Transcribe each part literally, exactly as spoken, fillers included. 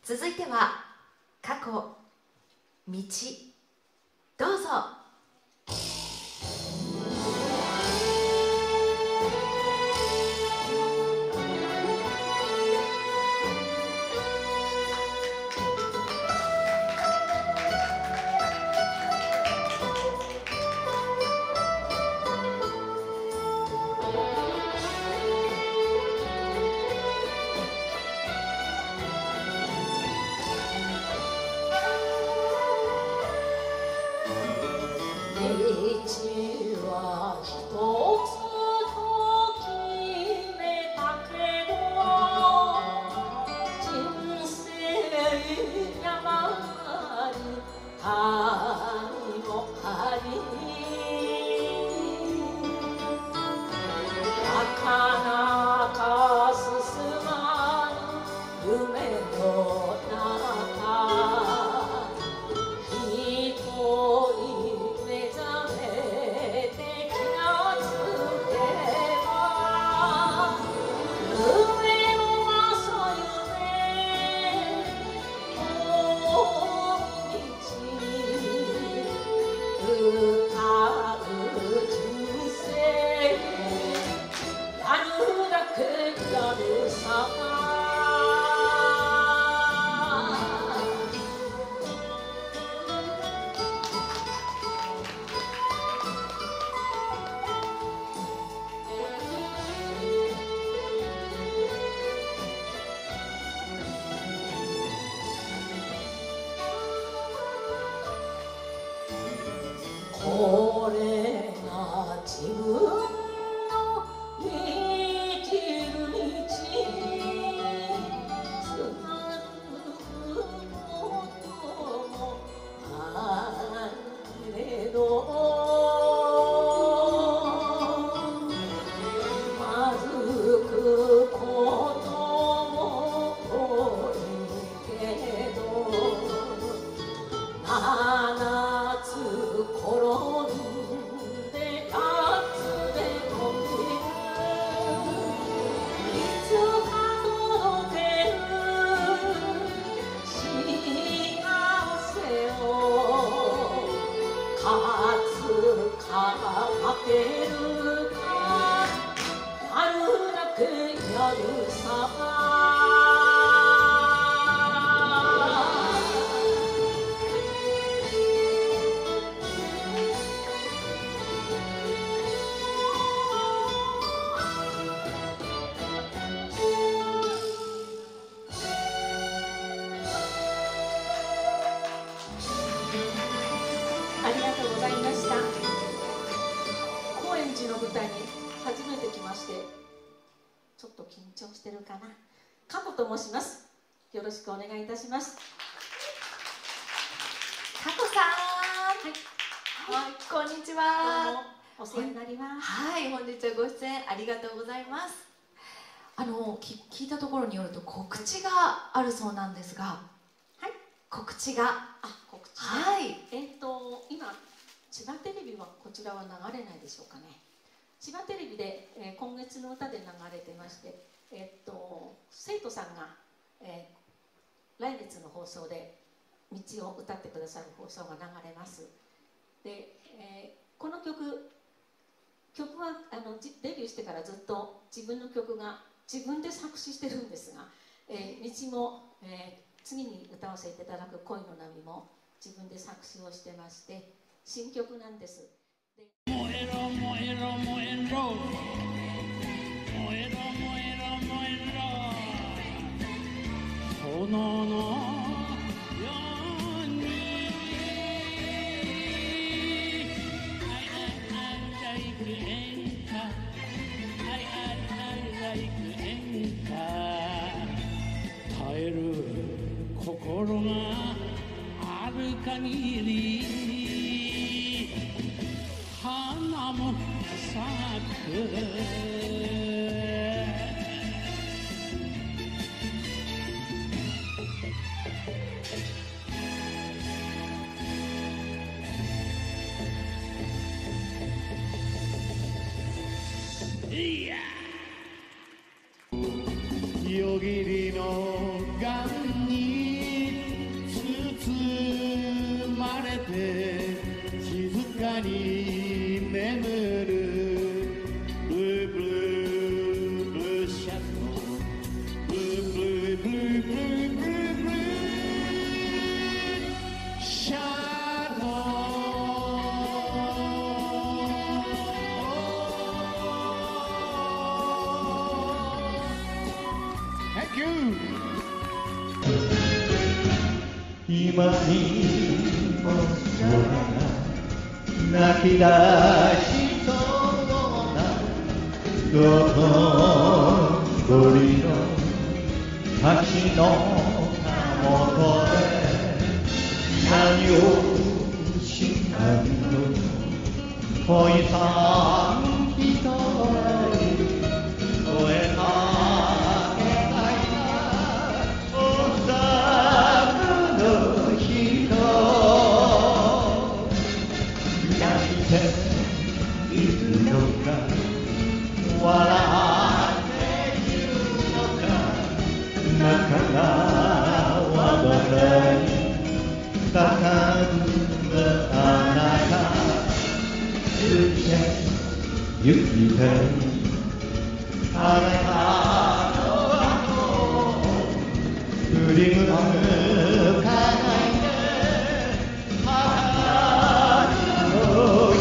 続いては過去道、どうぞ。 これが自分の生きる道、つまずくこともあれど、まずくことも多いけど、七つ転んで八つで飛びる、いつか届ける幸せを、勝つか負けるか、やるだけやるさ。ありがとうございました。高円寺の舞台に初めて来まして、ちょっと緊張してるかな。加古と申します。よろしくお願いいたします。 加古さん、はい、はい、こんにちは。 どうもお世話になります。 はい、本日はご出演ありがとうございます。あのき聞いたところによると告知があるそうなんですが、はい、告知が、 あ、告知、 はい、 えっと今千葉テレビはこちらは流れないでしょうかね。千葉テレビで、えー、今月の歌で流れてまして、えっと生徒さんが、えー、来月の放送で道を歌ってくださる放送が流れます。で、えー、この曲曲はあのデビューしてからずっと自分の曲が自分で作詞してるんですが、えー、道も、えー、次に歌わせていただく恋の波も自分で作詞をしてまして、新曲なんです。で燃えろ燃えろ燃えろ燃えろ燃えろ燃えろ炎のようにI I I like演歌 I I I like演歌耐える心がある限り花も咲くいや夜霧のがんにて静かに眠るブルーブルーブルーシャドウブルーブルーブルーブルーブルーブルーシャドウ Thank you 今にも空が泣き出しそうな道頓堀の橋のたもとで何をしたの恋さん一人声かけたいなおさの人泣いているのか笑っているのか中がわからにかかるあなた行って行きたいあなたの後振り向かないで春の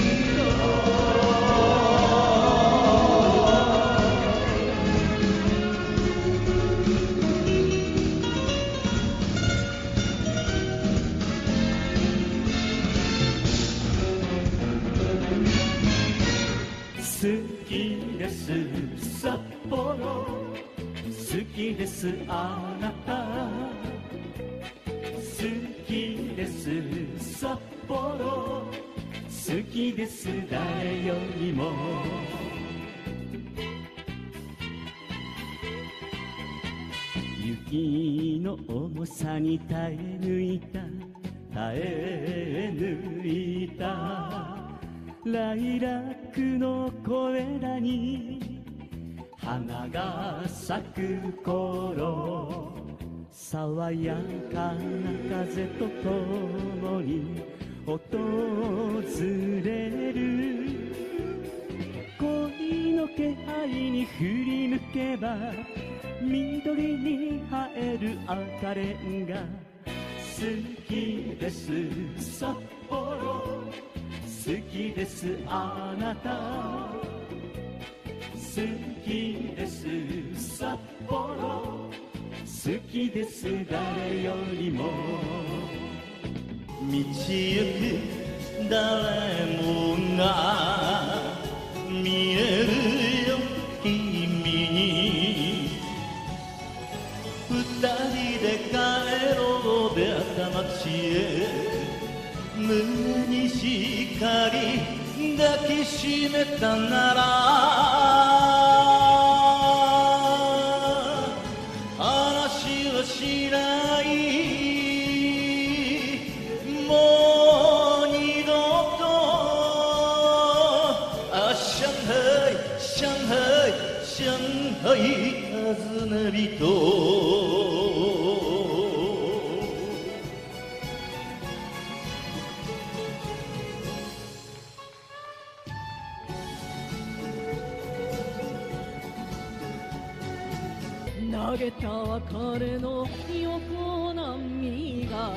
好きです札幌好きですあなた好きです札幌好きです誰よりも雪の重さに耐え抜いた耐え抜いたライラックの小枝に花が咲く頃爽やかな風とともに訪れる恋の気配に振り向けば緑に映える赤レンガ好きです札幌好きですあなた好きです札幌好きです誰よりも道行く誰もが見えるよ君に二人で帰ろう出会った街へ胸にしっかり抱きしめたなら話はしないもう二度とあ上海上海上海訪ね人投げた別れの横波が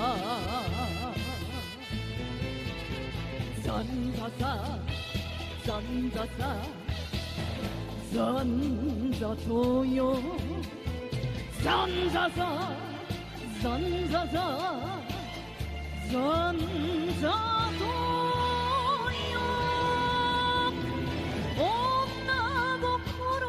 ざんざざざんざざざんざとよざんざざざんざざざんざとよ女心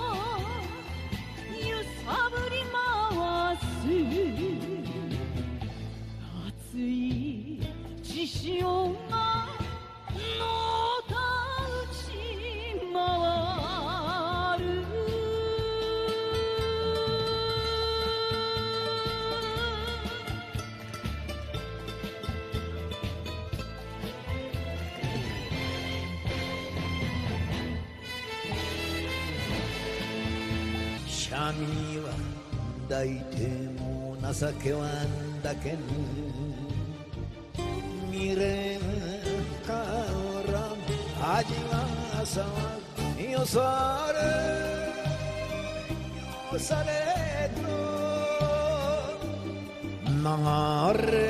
あぶり回す熱い血潮がのたうち回るシャミは抱いても情けはだけぬ 이름은 가오람 아지마사 요사레 요사레 또 나가레